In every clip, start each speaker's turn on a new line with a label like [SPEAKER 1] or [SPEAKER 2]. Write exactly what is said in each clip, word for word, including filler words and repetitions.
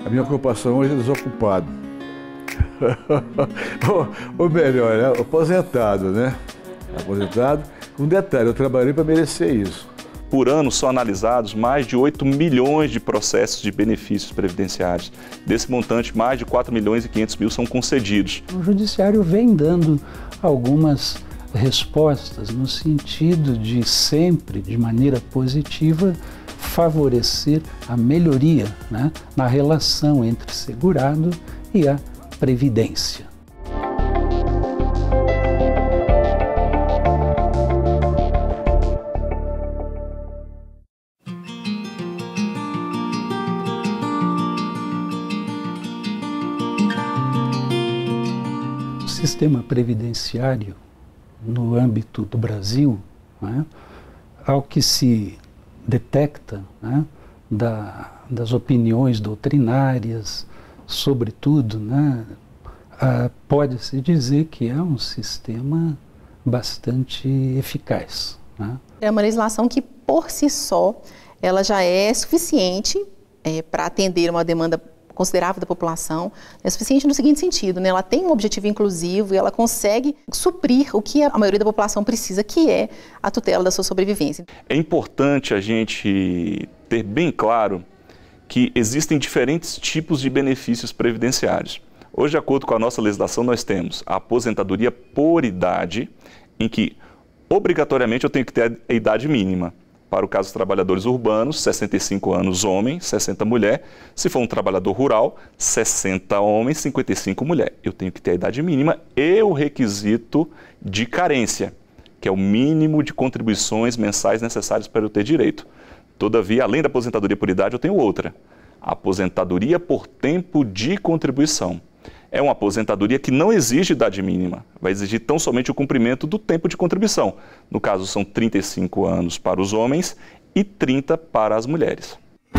[SPEAKER 1] A minha ocupação hoje é desocupado. ou, ou melhor, né? Aposentado, né? Aposentado. Um detalhe, eu trabalhei para merecer isso.
[SPEAKER 2] Por ano são analisados mais de oito milhões de processos de benefícios previdenciários. Desse montante, mais de quatro milhões e quinhentos mil são concedidos.
[SPEAKER 3] O Judiciário vem dando algumas respostas no sentido de sempre, de maneira positiva, favorecer a melhoria, né, na relação entre segurado e a previdência. O sistema previdenciário no âmbito do Brasil, né, ao que se detecta, né, da, das opiniões doutrinárias, sobretudo, né, ah, pode-se dizer que é um sistema bastante eficaz, né?
[SPEAKER 4] É uma legislação que, por si só, ela já é suficiente é, para atender uma demanda considerável da população. É suficiente no seguinte sentido, né? Ela tem um objetivo inclusivo e ela consegue suprir o que a maioria da população precisa, que é a tutela da sua sobrevivência.
[SPEAKER 2] É importante a gente ter bem claro que existem diferentes tipos de benefícios previdenciários. Hoje, de acordo com a nossa legislação, nós temos a aposentadoria por idade, em que obrigatoriamente eu tenho que ter a idade mínima. Para o caso dos trabalhadores urbanos, sessenta e cinco anos homem, sessenta mulher. Se for um trabalhador rural, sessenta homem, cinquenta e cinco mulher. Eu tenho que ter a idade mínima e o requisito de carência, que é o mínimo de contribuições mensais necessárias para eu ter direito. Todavia, além da aposentadoria por idade, eu tenho outra. A aposentadoria por tempo de contribuição. É uma aposentadoria que não exige idade mínima, vai exigir tão somente o cumprimento do tempo de contribuição. No caso, são trinta e cinco anos para os homens e trinta para as mulheres.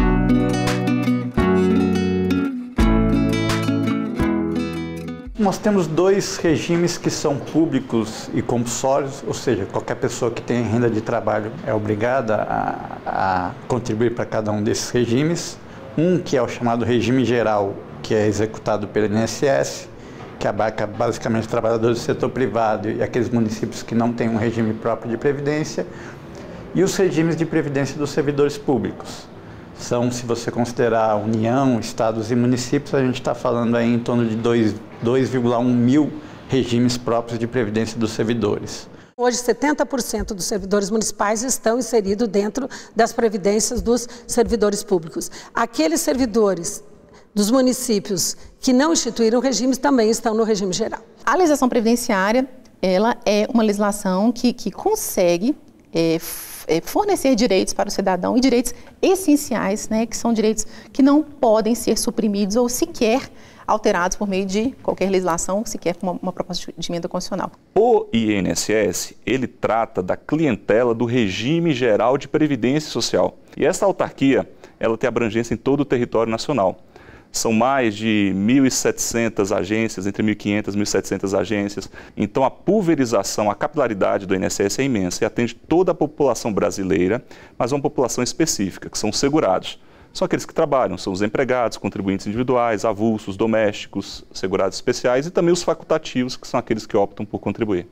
[SPEAKER 5] Nós temos dois regimes que são públicos e compulsórios, ou seja, qualquer pessoa que tem renda de trabalho é obrigada a, a contribuir para cada um desses regimes. Um que é o chamado regime geral, que é executado pelo I N S S, que abarca basicamente trabalhadores do setor privado e aqueles municípios que não têm um regime próprio de previdência, e os regimes de previdência dos servidores públicos. São, se você considerar União, estados e municípios, a gente está falando aí em torno de dois vírgula um mil regimes próprios de previdência dos servidores.
[SPEAKER 6] Hoje, setenta por cento dos servidores municipais estão inseridos dentro das previdências dos servidores públicos. Aqueles servidores dos municípios que não instituíram regimes também estão no regime geral.
[SPEAKER 4] A legislação previdenciária, ela é uma legislação que, que consegue é, é, fornecer direitos para o cidadão e direitos essenciais, né, que são direitos que não podem ser suprimidos ou sequer alterados por meio de qualquer legislação, sequer com uma, uma proposta de emenda constitucional.
[SPEAKER 2] O I N S S, ele trata da clientela do regime geral de previdência social. E essa autarquia, ela tem abrangência em todo o território nacional. São mais de mil e setecentas agências, entre mil e quinhentas e mil e setecentas agências. Então, a pulverização, a capilaridade do I N S S é imensa e atende toda a população brasileira, mas uma população específica, que são os segurados. São aqueles que trabalham, são os empregados, contribuintes individuais, avulsos, domésticos, segurados especiais e também os facultativos, que são aqueles que optam por contribuir.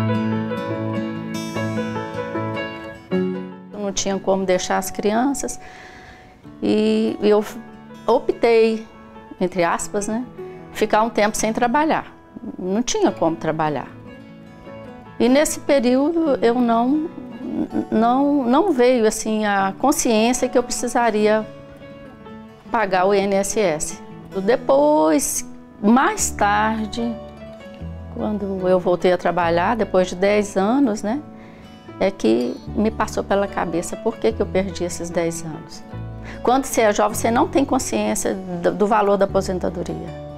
[SPEAKER 7] Não tinha como deixar as crianças e eu optei, entre aspas, né, ficar um tempo sem trabalhar. Não tinha como trabalhar. E nesse período eu não, não, não veio assim, a consciência que eu precisaria pagar o I N S S. Depois, mais tarde, quando eu voltei a trabalhar, depois de dez anos, né, é que me passou pela cabeça por que que eu perdi esses dez anos. Quando você é jovem, você não tem consciência do, do valor da aposentadoria.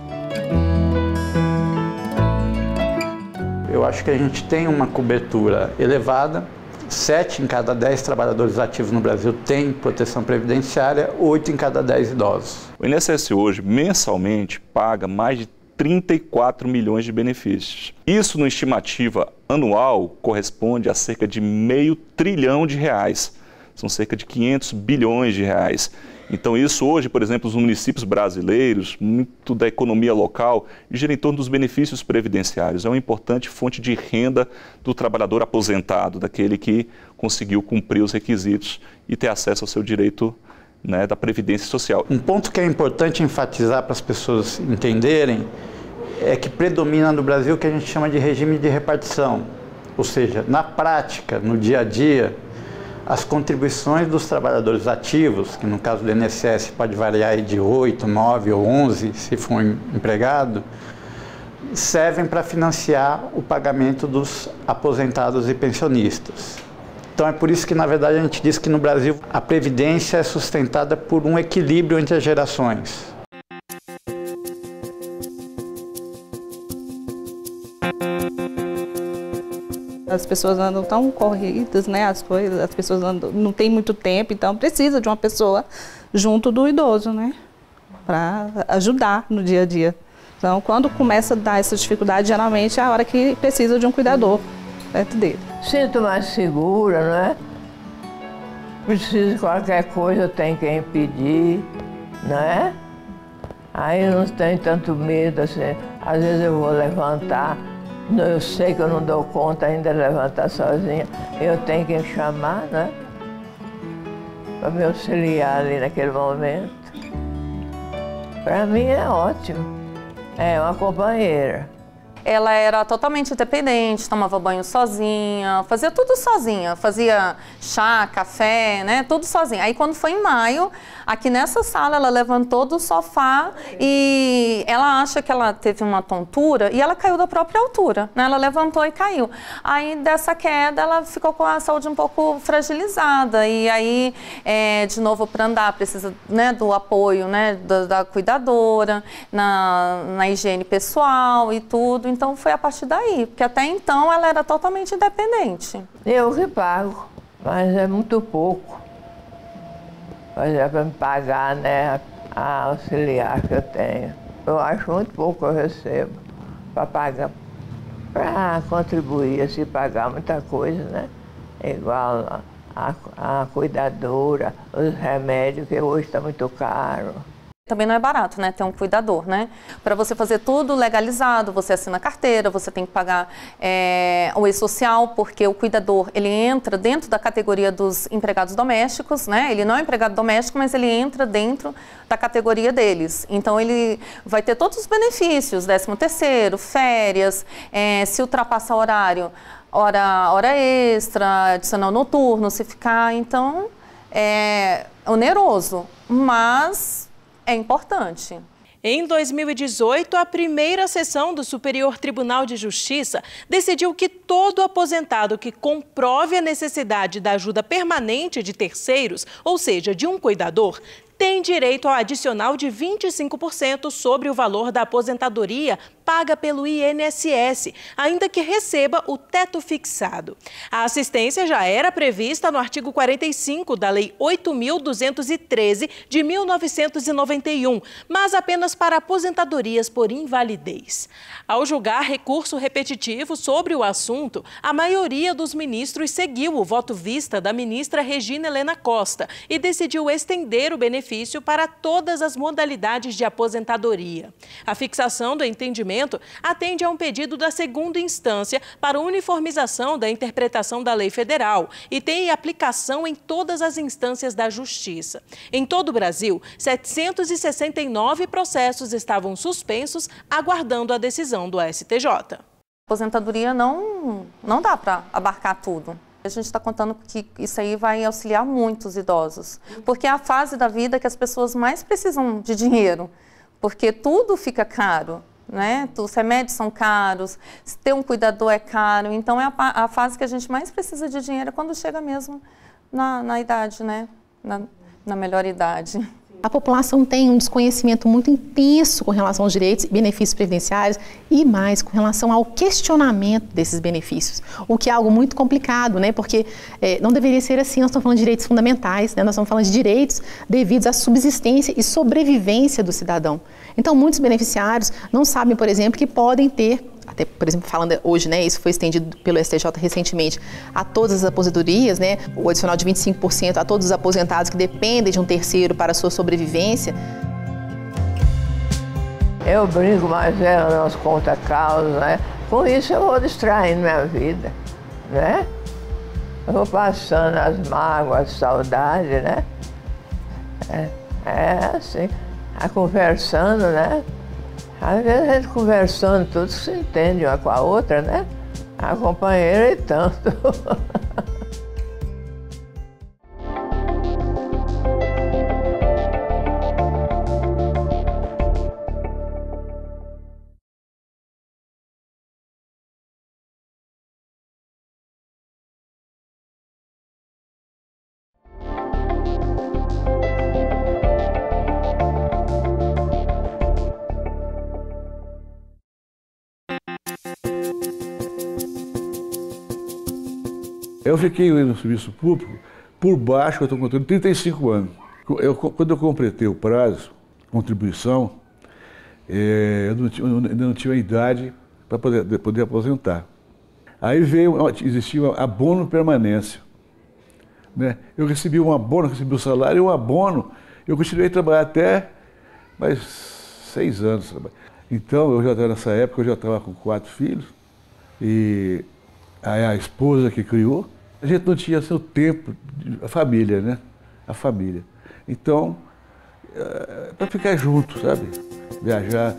[SPEAKER 5] Eu acho que a gente tem uma cobertura elevada. Sete em cada dez trabalhadores ativos no Brasil têm proteção previdenciária, oito em cada dez idosos.
[SPEAKER 2] O I N S S hoje, mensalmente, paga mais de trinta e quatro milhões de benefícios. Isso, numa estimativa anual, corresponde a cerca de meio trilhão de reais. são cerca de quinhentos bilhões de reais. Então isso hoje, por exemplo, os municípios brasileiros, muito da economia local, gira em torno dos benefícios previdenciários. É uma importante fonte de renda do trabalhador aposentado, daquele que conseguiu cumprir os requisitos e ter acesso ao seu direito, né, da Previdência Social.
[SPEAKER 5] Um ponto que é importante enfatizar para as pessoas entenderem é que predomina no Brasil o que a gente chama de regime de repartição. Ou seja, na prática, no dia a dia, as contribuições dos trabalhadores ativos, que no caso do I N S S pode variar de oito, nove ou onze, se for empregado, servem para financiar o pagamento dos aposentados e pensionistas. Então é por isso que, na verdade, a gente diz que no Brasil a Previdência é sustentada por um equilíbrio entre as gerações.
[SPEAKER 8] As pessoas andam tão corridas, né? As coisas, as pessoas andam, não tem muito tempo, então precisa de uma pessoa junto do idoso, né? Para ajudar no dia a dia. Então, quando começa a dar essa dificuldade, geralmente é a hora que precisa de um cuidador perto dele.
[SPEAKER 9] Sinto mais segura, não é? Preciso de qualquer coisa, eu tenho quem pedir, não é? Aí não tenho tanto medo, assim. Às vezes eu vou levantar. Eu sei que eu não dou conta ainda de levantar sozinha. Eu tenho que chamar, né? Para me auxiliar ali naquele momento. Para mim é ótimo. É uma companheira.
[SPEAKER 10] Ela era totalmente independente, tomava banho sozinha, fazia tudo sozinha, fazia chá, café, né, tudo sozinha. Aí quando foi em maio, aqui nessa sala, ela levantou do sofá e ela acha que ela teve uma tontura e ela caiu da própria altura, né, ela levantou e caiu. Aí dessa queda, ela ficou com a saúde um pouco fragilizada e aí, é, de novo, para andar, precisa, né, do apoio, né, da, da cuidadora, na, na higiene pessoal e tudo. Então foi a partir daí, porque até então ela era totalmente independente.
[SPEAKER 9] Eu que pago, mas é muito pouco. Mas é para me pagar, né, a auxiliar que eu tenho. Eu acho muito pouco que eu recebo para pagar, para contribuir, assim, pagar muita coisa, né? Igual a, a, a cuidadora, os remédios, que hoje está muito caro.
[SPEAKER 10] Também não é barato, né, ter um cuidador, né? Para você fazer tudo legalizado, você assina carteira, você tem que pagar é, o e-social, porque o cuidador, ele entra dentro da categoria dos empregados domésticos, né? Ele não é empregado doméstico, mas ele entra dentro da categoria deles. Então, ele vai ter todos os benefícios, décimo terceiro, férias, é, se ultrapassar horário, hora, hora extra, adicional noturno, se ficar, então, é oneroso, mas é importante.
[SPEAKER 11] Em dois mil e dezoito, a primeira sessão do Superior Tribunal de Justiça decidiu que todo aposentado que comprove a necessidade da ajuda permanente de terceiros, ou seja, de um cuidador, tem direito ao adicional de vinte e cinco por cento sobre o valor da aposentadoria paga pelo I N S S, ainda que receba o teto fixado. A assistência já era prevista no artigo quarenta e cinco da Lei oito mil duzentos e treze de mil novecentos e noventa e um, mas apenas para aposentadorias por invalidez. Ao julgar recurso repetitivo sobre o assunto, a maioria dos ministros seguiu o voto vista da ministra Regina Helena Costa e decidiu estender o benefício para todas as modalidades de aposentadoria. A fixação do entendimento atende a um pedido da segunda instância para uniformização da interpretação da lei federal e tem aplicação em todas as instâncias da Justiça. Em todo o Brasil, setecentos e sessenta e nove processos estavam suspensos, aguardando a decisão do S T J.
[SPEAKER 10] A aposentadoria não, não dá para abarcar tudo. A gente está contando que isso aí vai auxiliar muitos idosos, porque é a fase da vida que as pessoas mais precisam de dinheiro, porque tudo fica caro, né? Os remédios são caros, ter um cuidador é caro, então é a, a fase que a gente mais precisa de dinheiro é quando chega mesmo na, na idade, né? Na, na melhor idade.
[SPEAKER 4] A população tem um desconhecimento muito intenso com relação aos direitos e benefícios previdenciários e mais com relação ao questionamento desses benefícios, o que é algo muito complicado, né? Porque é, não deveria ser assim, nós estamos falando de direitos fundamentais, né? Nós estamos falando de direitos devidos à subsistência e sobrevivência do cidadão. Então, muitos beneficiários não sabem, por exemplo, que podem ter até, por exemplo, falando hoje, né, isso foi estendido pelo S T J recentemente, a todas as aposentadorias, né, o adicional de vinte e cinco por cento a todos os aposentados que dependem de um terceiro para a sua sobrevivência.
[SPEAKER 9] Eu brinco, mas ela não conta causa, né? Com isso eu vou distraindo minha vida, né? Eu vou passando as mágoas, a saudade, né? É, é assim, a conversando, né? Às vezes a gente conversando tudo se entende uma com a outra, né? A companheira e tanto.
[SPEAKER 1] Eu fiquei no serviço público por baixo, eu estou contando, trinta e cinco anos. Eu, quando eu completei o prazo, contribuição, é, eu, não tinha, eu ainda não tinha a idade para poder, poder aposentar. Aí veio, existia um abono permanência. Né? Eu recebi um abono, recebi o salário e um abono. Eu continuei a trabalhar até mais seis anos. Então, eu já estava nessa época, eu já estava com quatro filhos. E aí a esposa que criou, a gente não tinha seu tempo, a família, né? A família. Então, é, para ficar junto, sabe? Viajar.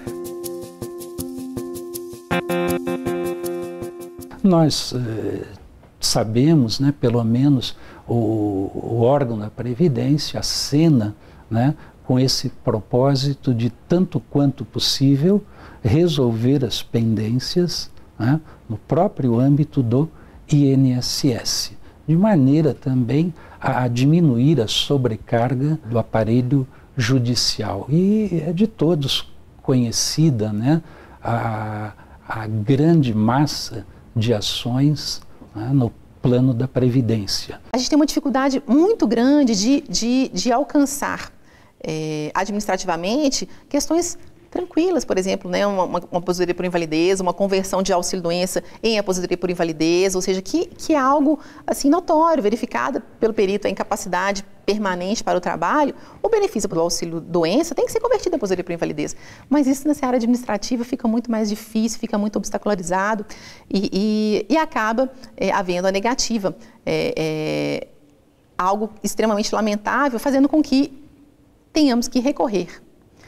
[SPEAKER 3] Nós eh, sabemos, né, pelo menos, o, o órgão da Previdência acena, né, com esse propósito de, tanto quanto possível, resolver as pendências, né, no próprio âmbito do I N S S, de maneira também a diminuir a sobrecarga do aparelho judicial. E é de todos conhecida, né, a, a grande massa de ações, né, no plano da Previdência.
[SPEAKER 4] A gente tem uma dificuldade muito grande de, de, de alcançar é, administrativamente questões tranquilas, por exemplo, né, uma, uma, uma aposentadoria por invalidez, uma conversão de auxílio-doença em aposentadoria por invalidez, ou seja, que, que é algo assim notório, verificado pelo perito, a incapacidade permanente para o trabalho, o benefício do auxílio-doença tem que ser convertido em aposentadoria por invalidez. Mas isso nessa área administrativa fica muito mais difícil, fica muito obstacularizado e, e, e acaba é, havendo a negativa. É, é, algo extremamente lamentável, fazendo com que tenhamos que recorrer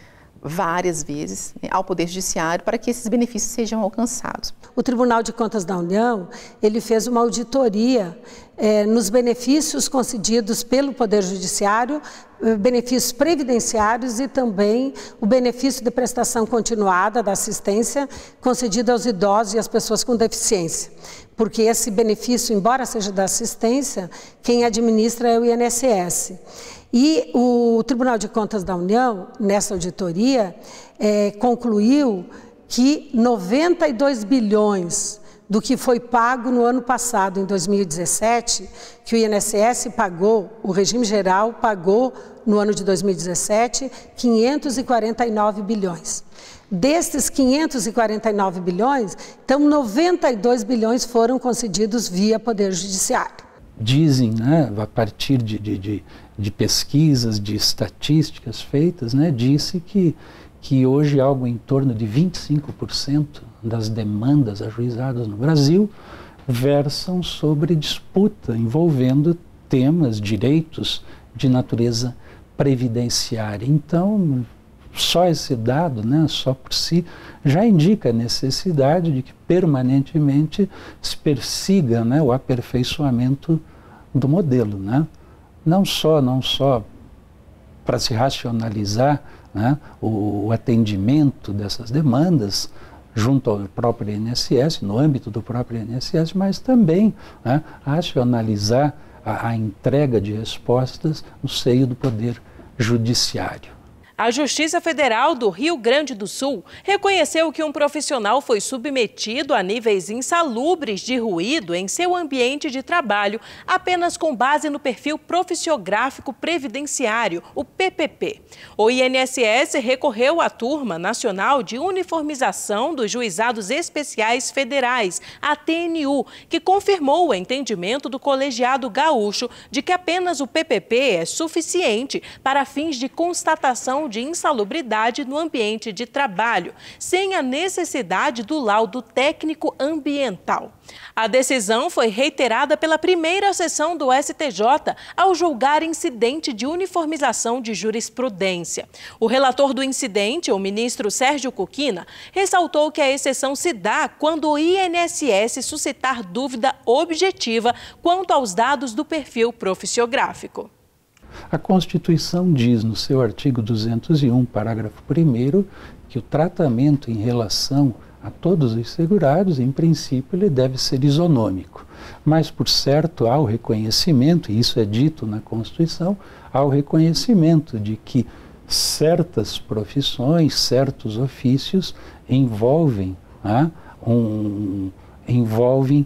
[SPEAKER 4] várias vezes, né, ao Poder Judiciário para que esses benefícios sejam alcançados.
[SPEAKER 6] O Tribunal de Contas da União, ele fez uma auditoria eh, nos benefícios concedidos pelo Poder Judiciário, eh, benefícios previdenciários e também o benefício de prestação continuada da assistência concedido aos idosos e às pessoas com deficiência. Porque esse benefício, embora seja da assistência, quem administra é o I N S S. E o Tribunal de Contas da União, nessa auditoria, é, concluiu que noventa e dois bilhões do que foi pago no ano passado, em dois mil e dezessete, que o I N S S pagou, o regime geral pagou no ano de dois mil e dezessete, quinhentos e quarenta e nove bilhões. Destes quinhentos e quarenta e nove bilhões, então noventa e dois bilhões foram concedidos via Poder Judiciário.
[SPEAKER 3] Dizem, né, a partir de, de, de, de pesquisas, de estatísticas feitas, né, disse que, que hoje algo em torno de vinte e cinco por cento das demandas ajuizadas no Brasil versam sobre disputa envolvendo temas, direitos de natureza previdenciária. Então, só esse dado, né, só por si, já indica a necessidade de que permanentemente se persiga, né, o aperfeiçoamento do modelo, né? Não só, não só para se racionalizar, né, o, o atendimento dessas demandas junto ao próprio I N S S, no âmbito do próprio I N S S, mas também, né, racionalizar a, a entrega de respostas no seio do Poder Judiciário.
[SPEAKER 11] A Justiça Federal do Rio Grande do Sul reconheceu que um profissional foi submetido a níveis insalubres de ruído em seu ambiente de trabalho apenas com base no perfil profissiográfico previdenciário, o P P P. O I N S S recorreu à Turma Nacional de Uniformização dos Juizados Especiais Federais, a T N U, que confirmou o entendimento do colegiado gaúcho de que apenas o P P P é suficiente para fins de constatação de insalubridade no ambiente de trabalho, sem a necessidade do laudo técnico ambiental. A decisão foi reiterada pela primeira sessão do S T J ao julgar incidente de uniformização de jurisprudência. O relator do incidente, o ministro Sérgio Cuquina, ressaltou que a exceção se dá quando o I N S S suscitar dúvida objetiva quanto aos dados do perfil profissiográfico.
[SPEAKER 3] A Constituição diz no seu artigo duzentos e um, parágrafo primeiro, que o tratamento em relação a todos os segurados, em princípio, ele deve ser isonômico. Mas, por certo, há o reconhecimento, e isso é dito na Constituição, há o reconhecimento de que certas profissões, certos ofícios envolvem, né, um, envolvem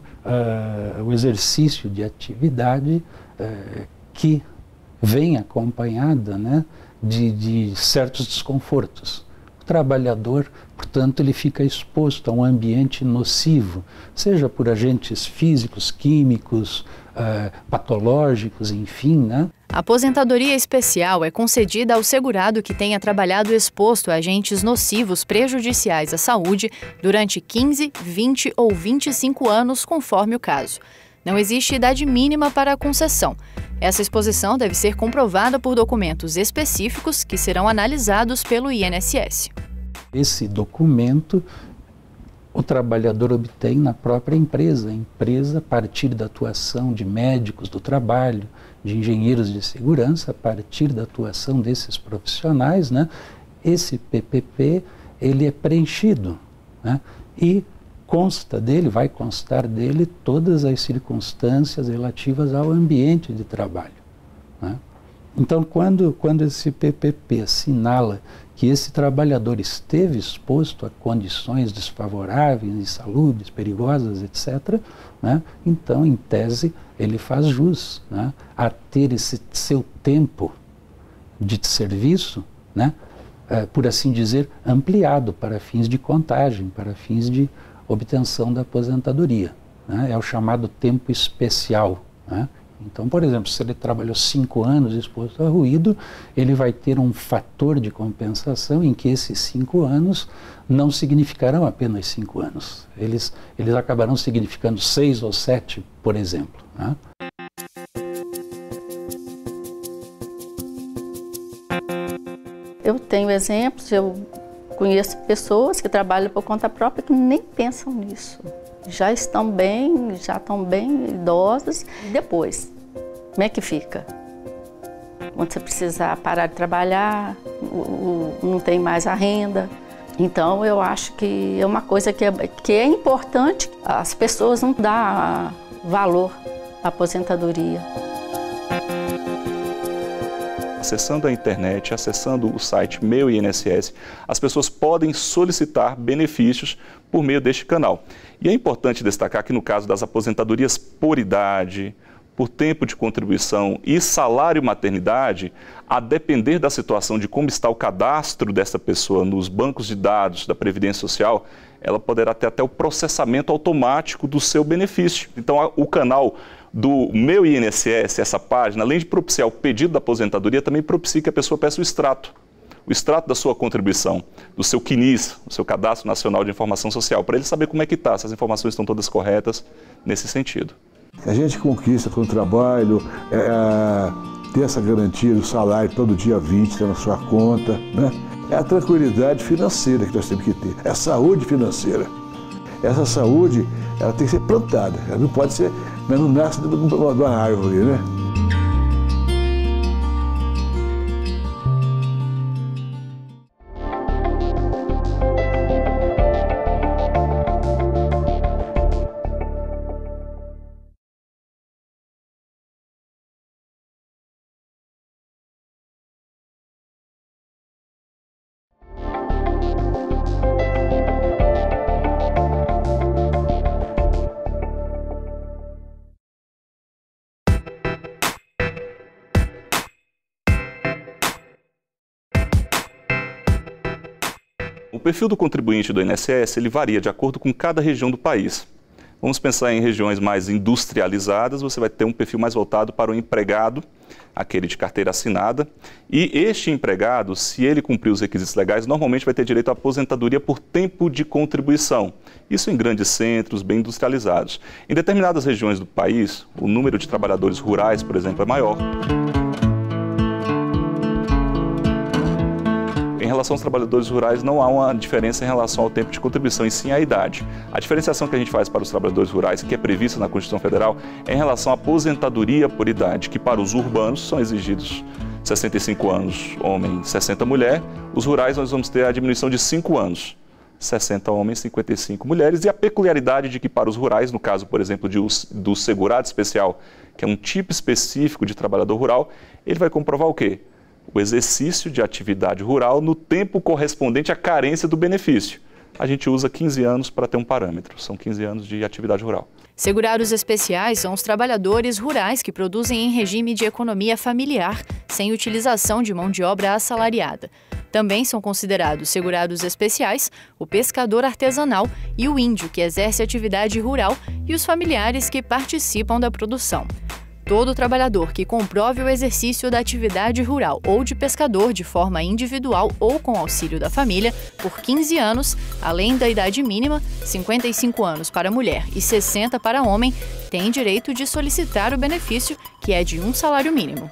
[SPEAKER 3] uh, o exercício de atividade uh, que vem acompanhada, né, de, de certos desconfortos. O trabalhador, portanto, ele fica exposto a um ambiente nocivo, seja por agentes físicos, químicos, uh, patológicos, enfim, né?
[SPEAKER 12] A aposentadoria especial é concedida ao segurado que tenha trabalhado exposto a agentes nocivos prejudiciais à saúde durante quinze, vinte ou vinte e cinco anos, conforme o caso. Não existe idade mínima para a concessão. Essa exposição deve ser comprovada por documentos específicos que serão analisados pelo I N S S.
[SPEAKER 3] Esse documento o trabalhador obtém na própria empresa. A empresa, a partir da atuação de médicos do trabalho, de engenheiros de segurança, a partir da atuação desses profissionais, né, esse P P P ele é preenchido, né, e consta dele, vai constar dele todas as circunstâncias relativas ao ambiente de trabalho, né? Então, quando, quando esse P P P assinala que esse trabalhador esteve exposto a condições desfavoráveis, insalubres, perigosas, etcétera, né, então, em tese, ele faz jus, né, a ter esse seu tempo de serviço, né, é, por assim dizer, ampliado para fins de contagem, para fins de obtenção da aposentadoria, né? É o chamado tempo especial, né? Então, por exemplo, se ele trabalhou cinco anos exposto a ruído, ele vai ter um fator de compensação em que esses cinco anos não significarão apenas cinco anos. Eles, eles acabarão significando seis ou sete, por exemplo, né?
[SPEAKER 7] Eu tenho exemplos, eu conheço pessoas que trabalham por conta própria que nem pensam nisso. Já estão bem, já estão bem idosas. E depois, como é que fica? Quando você precisar parar de trabalhar, o, o, não tem mais a renda. Então, eu acho que é uma coisa que é, que é importante. As pessoas não dão valor à aposentadoria.
[SPEAKER 2] Acessando a internet, acessando o site Meu I N S S, as pessoas podem solicitar benefícios por meio deste canal. E é importante destacar que no caso das aposentadorias por idade, por tempo de contribuição e salário maternidade, a depender da situação de como está o cadastro dessa pessoa nos bancos de dados da Previdência Social, ela poderá ter até o processamento automático do seu benefício. Então, o canal do Meu I N S S, essa página, além de propiciar o pedido da aposentadoria, também propicia que a pessoa peça o extrato. O extrato da sua contribuição, do seu C N I S, o seu Cadastro Nacional de Informação Social, para ele saber como é que está, se as informações estão todas corretas nesse sentido.
[SPEAKER 1] A gente conquista com o trabalho, é, ter essa garantia do salário todo dia vinte, tá na sua conta, né? É a tranquilidade financeira que nós temos que ter, é a saúde financeira. Essa saúde, ela tem que ser plantada, ela não pode ser, mas não nasce de uma árvore, né?
[SPEAKER 2] O perfil do contribuinte do I N S S ele varia de acordo com cada região do país. Vamos pensar em regiões mais industrializadas, você vai ter um perfil mais voltado para o empregado, aquele de carteira assinada, e este empregado, se ele cumprir os requisitos legais, normalmente vai ter direito à aposentadoria por tempo de contribuição. Isso em grandes centros, bem industrializados. Em determinadas regiões do país, o número de trabalhadores rurais, por exemplo, é maior. Em relação aos trabalhadores rurais, não há uma diferença em relação ao tempo de contribuição, e sim à idade. A diferenciação que a gente faz para os trabalhadores rurais, que é prevista na Constituição Federal, é em relação à aposentadoria por idade, que para os urbanos são exigidos sessenta e cinco anos homem, sessenta mulher. Os rurais nós vamos ter a diminuição de cinco anos, sessenta homens, cinquenta e cinco mulheres, e a peculiaridade de que para os rurais, no caso, por exemplo, de, do segurado especial, que é um tipo específico de trabalhador rural, ele vai comprovar o quê? O exercício de atividade rural no tempo correspondente à carência do benefício. A gente usa quinze anos para ter um parâmetro, são quinze anos de atividade rural.
[SPEAKER 12] Segurados especiais são os trabalhadores rurais que produzem em regime de economia familiar, sem utilização de mão de obra assalariada. Também são considerados segurados especiais o pescador artesanal e o índio, que exerce atividade rural, e os familiares que participam da produção. Todo trabalhador que comprove o exercício da atividade rural ou de pescador de forma individual ou com auxílio da família por quinze anos, além da idade mínima, cinquenta e cinco anos para mulher e sessenta para homem, tem direito de solicitar o benefício, que é de um salário mínimo.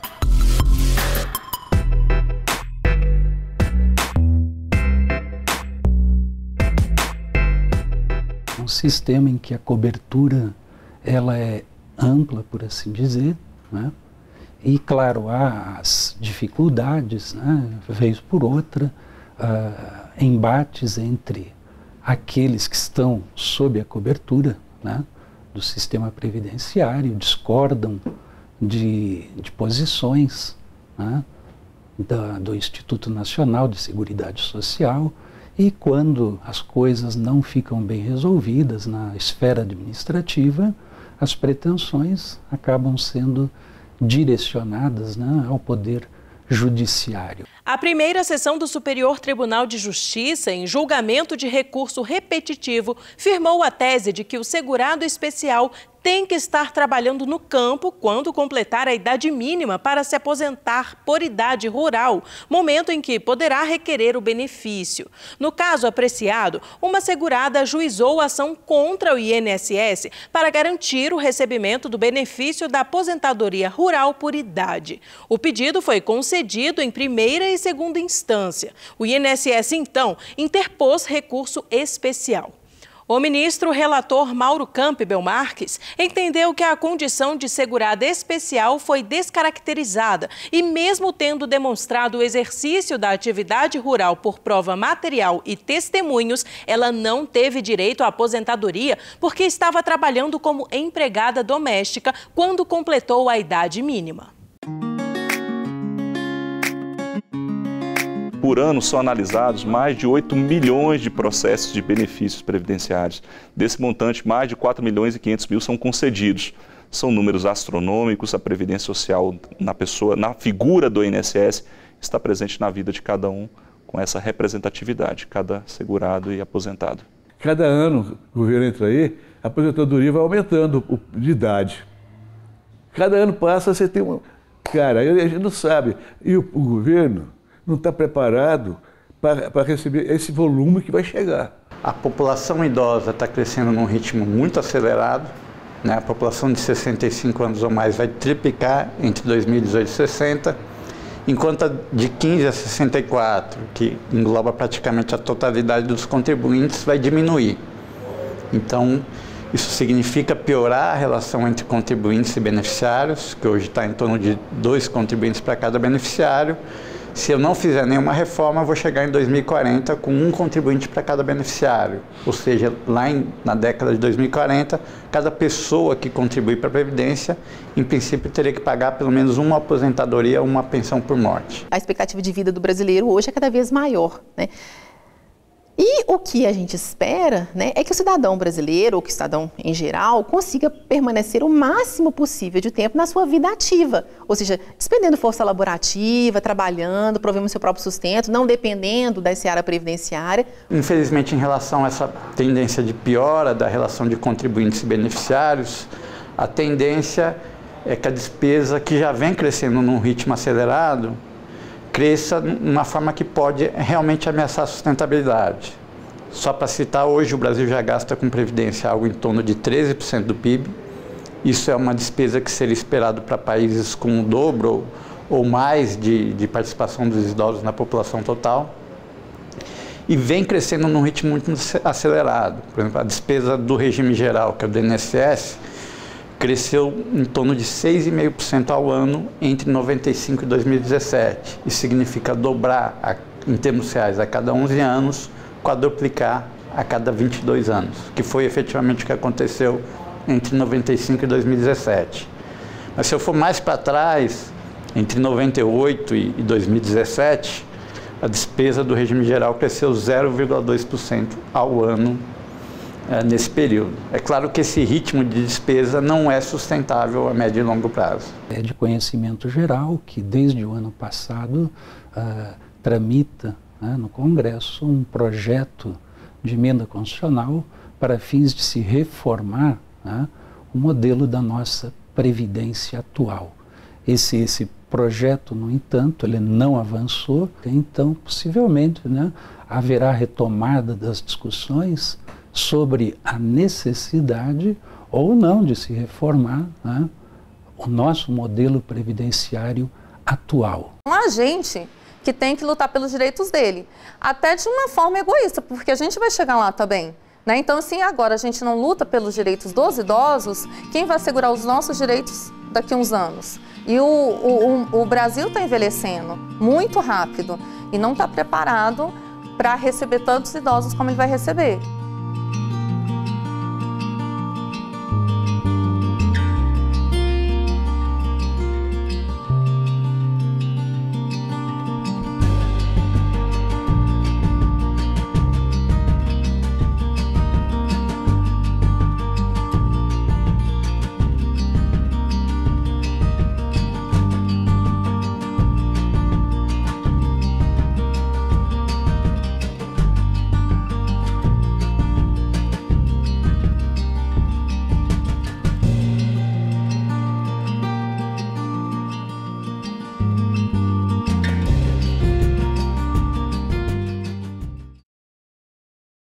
[SPEAKER 3] Um sistema em que a cobertura ela é ampla, por assim dizer, né? E claro, há as dificuldades, né? Vez por outra, uh, embates entre aqueles que estão sob a cobertura, né? Do sistema previdenciário, discordam de, de posições, né? da, do Instituto Nacional de Seguridade Social, e quando as coisas não ficam bem resolvidas na esfera administrativa, as pretensões acabam sendo direcionadas, né, ao Poder Judiciário.
[SPEAKER 11] A primeira sessão do Superior Tribunal de Justiça, em julgamento de recurso repetitivo, firmou a tese de que o segurado especial tem que estar trabalhando no campo quando completar a idade mínima para se aposentar por idade rural, momento em que poderá requerer o benefício. No caso apreciado, uma segurada ajuizou ação contra o I N S S para garantir o recebimento do benefício da aposentadoria rural por idade. O pedido foi concedido em primeira e segunda instância. O I N S S, então, interpôs recurso especial. O ministro relator Mauro Campbell Marques entendeu que a condição de segurada especial foi descaracterizada e, mesmo tendo demonstrado o exercício da atividade rural por prova material e testemunhos, ela não teve direito à aposentadoria porque estava trabalhando como empregada doméstica quando completou a idade mínima.
[SPEAKER 2] Por ano são analisados mais de oito milhões de processos de benefícios previdenciários. Desse montante, mais de quatro milhões e quinhentos mil são concedidos. São números astronômicos, a Previdência Social na pessoa, na figura do I N S S, está presente na vida de cada um com essa representatividade, cada segurado e aposentado.
[SPEAKER 1] Cada ano o governo entra aí, a aposentadoria vai aumentando de idade. Cada ano passa, você tem uma... Cara, a gente não sabe. E o, o governo não está preparado para receber esse volume que vai chegar.
[SPEAKER 5] A população idosa está crescendo num ritmo muito acelerado, né? A população de sessenta e cinco anos ou mais vai triplicar entre dois mil e dezoito e sessenta, enquanto a de quinze a sessenta e quatro, que engloba praticamente a totalidade dos contribuintes, vai diminuir. Então, isso significa piorar a relação entre contribuintes e beneficiários, que hoje está em torno de dois contribuintes para cada beneficiário. Se eu não fizer nenhuma reforma, eu vou chegar em dois mil e quarenta com um contribuinte para cada beneficiário. Ou seja, lá em, na década de dois mil e quarenta, cada pessoa que contribui para a Previdência, em princípio, teria que pagar pelo menos uma aposentadoria ou uma pensão por morte.
[SPEAKER 4] A expectativa de vida do brasileiro hoje é cada vez maior, né? E o que a gente espera, né, é que o cidadão brasileiro, ou que o cidadão em geral, consiga permanecer o máximo possível de tempo na sua vida ativa, ou seja, despendendo força laborativa, trabalhando, provendo seu próprio sustento, não dependendo da seara previdenciária.
[SPEAKER 5] Infelizmente, em relação a essa tendência de piora da relação de contribuintes e beneficiários, a tendência é que a despesa, que já vem crescendo num ritmo acelerado, cresça de uma forma que pode realmente ameaçar a sustentabilidade. Só para citar, hoje o Brasil já gasta com previdência algo em torno de treze por cento do P I B. Isso é uma despesa que seria esperado para países com o dobro ou mais de, de participação dos idosos na população total. E vem crescendo num ritmo muito acelerado. Por exemplo, a despesa do regime geral, que é o do I N S S, cresceu em torno de seis vírgula cinco por cento ao ano entre noventa e cinco e dois mil e dezessete. Isso significa dobrar, a, em termos reais, a cada onze anos, quadruplicar a cada vinte e dois anos, que foi efetivamente o que aconteceu entre noventa e cinco e dois mil e dezessete. Mas se eu for mais para trás, entre noventa e oito e dois mil e dezessete, a despesa do regime geral cresceu zero vírgula dois por cento ao ano é, nesse período. É claro que esse ritmo de despesa não é sustentável a médio e longo prazo.
[SPEAKER 3] É de conhecimento geral que desde o ano passado uh, tramita, né, no Congresso um projeto de emenda constitucional para fins de se reformar, né, o modelo da nossa previdência atual. Esse, esse projeto, no entanto, ele não avançou, então possivelmente, né, haverá retomada das discussões sobre a necessidade ou não de se reformar, né, o nosso modelo previdenciário atual.
[SPEAKER 10] A gente que tem que lutar pelos direitos dele, até de uma forma egoísta, porque a gente vai chegar lá também. Né? Então, se agora a gente não luta pelos direitos dos idosos, quem vai assegurar os nossos direitos daqui a uns anos? E o, o, o Brasil está envelhecendo muito rápido e não está preparado para receber tantos idosos como ele vai receber.